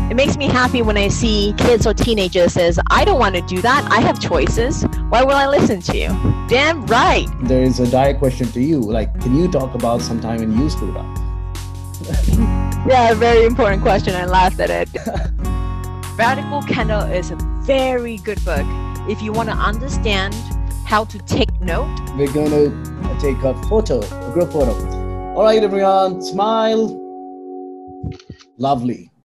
It makes me happy when I see kids or teenagers says, I don't want to do that. I have choices. Why will I listen to you? Damn right. There is a direct question to you. Like, can you talk about some time when you screwed up? Yeah, a very important question. I laughed at it. Radical Candor is a very good book. If you want to understand how to take note. We're going to take a photo, a group photo. All right, everyone, smile. Lovely.